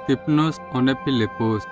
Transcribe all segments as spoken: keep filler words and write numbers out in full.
स्तिफनुस और फिलिपुस।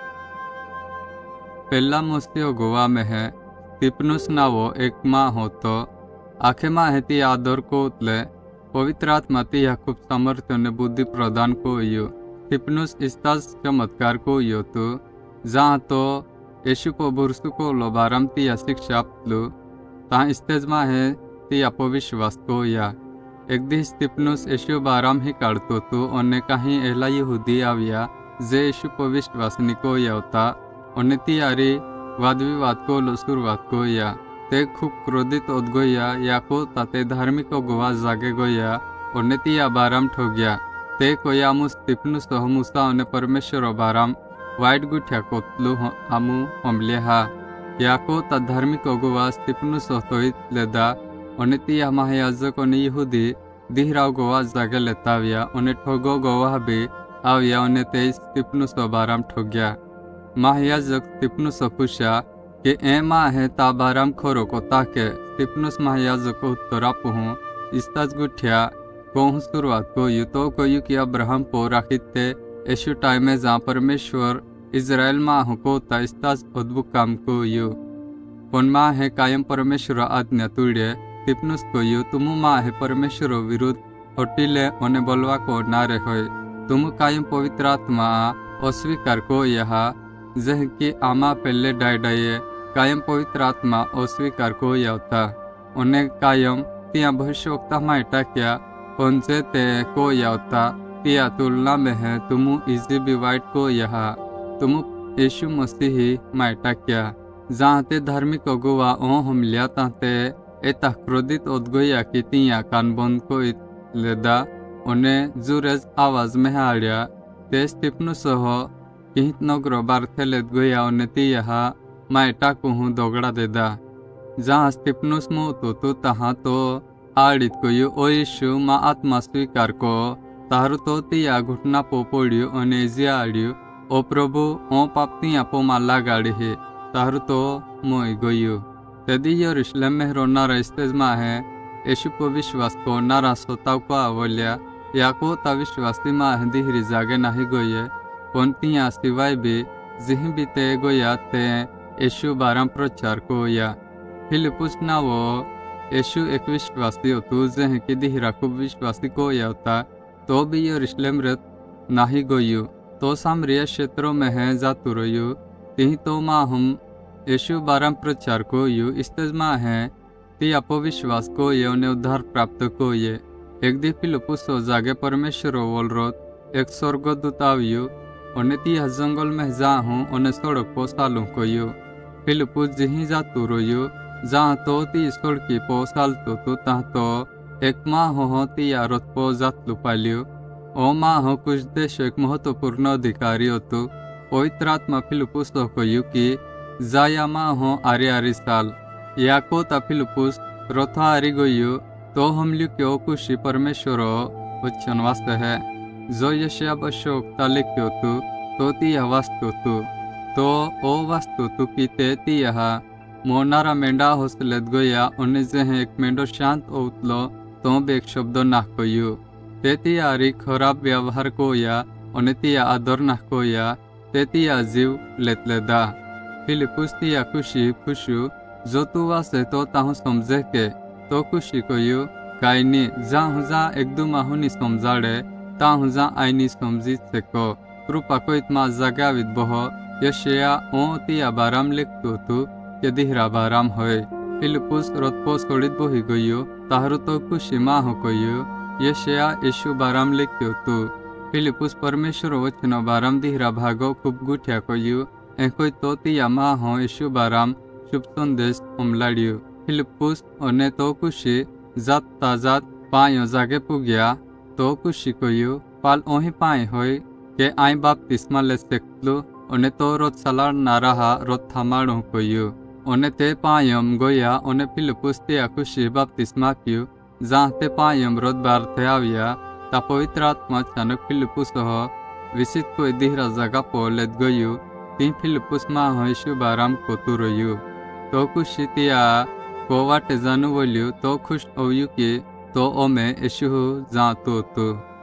पहला मुस्तियो गोवा में है स्तिफनुस नावो एक माँ हो तो आखे माँ है ती आदर को उतले पवित्र आत्मा ती खूब सामर्थ्य ने बुद्धि प्रदान को यो। स्तिफनुस इस्ताज चमत्कार को यो तो जहाँ तो यीशु को बुरसु को लो बारम ती शिक्षा लो ता इस्तेज माँ है ती अपविश्वास को या एक दी स्तिफनुस यीशु बाराम ही काढ़तो तो उन्हें कहीं एला यहूदी आविया जे यीशु को विश्वास निको या होता उन्हें ती यारी वाद विवाद को लो शुरुआत को या ते खूब क्रोधित उद गोया या को ताते धार्मिक को गोवा जागे गोया उन्हें ती या बाराम ठो गया ते कोया मु स्तिफनुस हो मुसा उन्हें परमेश्वर बाराम वाइट गुठ्या कोतलु हमु हमले हा या को ता धार्मिक को गोवा स्तिफनुस हो लेदा उन्हें ती या महायाजक उन्हें यहूदी दिहराव गोवा जागे लेताविया उन्हें ठोगो गोवा भी आविया उन्हें ते स्तिफनुस बाराम ठो गया। महायाजक स्तिफनुस पूछा कि ए माँ है ता बाराम खोरो को ताके स्तिफनुस महायाजक को उत्तरा पुहूँ इस्ताज गुठिया को शुरुआत को यू तो को यू कि अब्राहम पो राखिते यीशु टाइम में जहाँ परमेश्वर इजराइल माँ हो को ता इस्ताज अद्भुत काम को यू पुन माँ है कायम परमेश्वर आज्ञा तुड़े स्तिफनुस को यू तुम माँ है परमेश्वर विरुद्ध होटिले उन्हें बोलवा को ना रहे तुम कायम पवित्र आत्मा अस्वीकार को यहाँ जह की आमा पहले डाय डाये कायम पवित्र आत्मा अस्वीकार को यावता उन्हें कायम तिया भविष्यवक्ता माइटा क्या पहुंचे ते को यावता तिया तुलना में है तुम इजी बिवाइट को यहाँ तुम यीशु मसीह ही माइटा क्या जहाँ ते धार्मिक अगुआ ओ हम लिया ताते एता क्रोधित उद्गोया की तिया कान बंद को लेदा उन्हें जुरेज आवाज में हाड़िया ते स्तिफनुस हो किहित नगरो बारथे लेद गोया उन्हें ती यहाँ माइटा को हूँ दोगड़ा देदा जहाँ स्तिफनुस मुँह तो तो तहाँ तो आड़ित को यू ओ यीशु माँ आत्मा स्वीकार को तारु तो तिया घुटना पो पोड़ियो उन्हें जिया आड़ियो ओ प्रभु ओ पापतिया पो माला गाड़ी है तारु तो मोई गोयू यदि यरूशलेम में रोना रस्तेज माँ है यीशु को विश्वास को नारा सोताव को आवल्या या को ता विश्वासी माँ है दिहरी जागे नहीं गोये पंतियाँ सिवाय भी जिह भी ते गोया ते यीशु बाराम प्रचार को या फिलिपुस ना वो यीशु एक विश्वासी हो तू जह की दिहरा खूब विश्वासी को या होता तो भी यरूशलेम रत नहीं गोयू तो सामरिया क्षेत्रों में है जातु रोयू तिही तो माँ हम यीशु बाराम प्रचार को यू इस्तेज माँ है ती अपविश्वास को ये उन्हें उद्धार प्राप्त को ये एक दी फिलिपुस हो जागे परमेश्वर बोल रोत एक स्वर्गदूत आवियो उन्हें ती जंगल में जा हूँ उन्हें सड़क पो सालू को यू फिलिपुस जिही जातु रोयू जहाँ तो ती सड़की पो साल तो तू तहाँ तो एक माँ हो हो ती आरोत पो जात लुपालियो ओ माँ हो कुछ देश एक महत्वपूर्ण अधिकारी हो तो पवित्र आत्मा फिलिपुस हो को यू की जाया माँ हो आरे आरी साल या को ता फिलिपुस रोथा आरी गोयू तो हम लियो क्यों कुशी परमेश्वर वचन वास्ते है जो यशया बशोक्ता लिख्यो तू तो ती यह वास्तु तू तो ओ वास्तु तू की ते ती यह मोनारा मेंढा होसलेत गोया उन्हें जह एक मेंढो शांत उतलो तो बेक शब्दों ना कोयू ते ती यारी खराब व्यवहार को या उन्हें ती आदर ना को या ते ती जीव लेत लेदा फिलिपुस ती या खुशी खुशु जो तू वासे तो ताहु समझे के तो खुशी को यू कायनी जा हुजा एक दो माहुनी समझाड़े ता हुजा आईनी समझी सको कृपा को इतना जगावित बहो यशया ओ तिया बाराम लिख तो तू यदि हिरा बाराम होए फिलिपुस रोतपो सोड़ित बोही गोयो ताहरु तो खुशी माँ हो कोयो यशया यीशु बाराम लिख्यो तू फिलिपुस परमेश्वर वचन बाराम दिहरा भागो खूब गुठिया कोयो ए कोई तो तिया माँ हो यीशु बाराम शुभ संदेश हमलाड़ियो फिलिपुस उन्हें तो खुशी जात ताजात पायो जागे पुगिया तो खुशी कोयो पाल ओही पाए होए के आई बाप तिस्मा ले सकलु उन्हें तो रोत सलार ना रहा रोत थमाड़ो कोयो उन्हें ते पायम गोया उन्हें फिलिपुस ते खुशी बाप तिस्मा कियो जहाँ ते पायम रोत बार थे आविया ता पवित्र आत्मा चानक फिलिपुस हो विसित को दिहरा जगह पो लेत गोयो तीन फिलिपुस माँ हो यीशु बाराम को तुरोयू तो खुशी तिया कोवा टे जानू बोलियो तो खुश ओयू के तो ओ में यीशु जा तो तो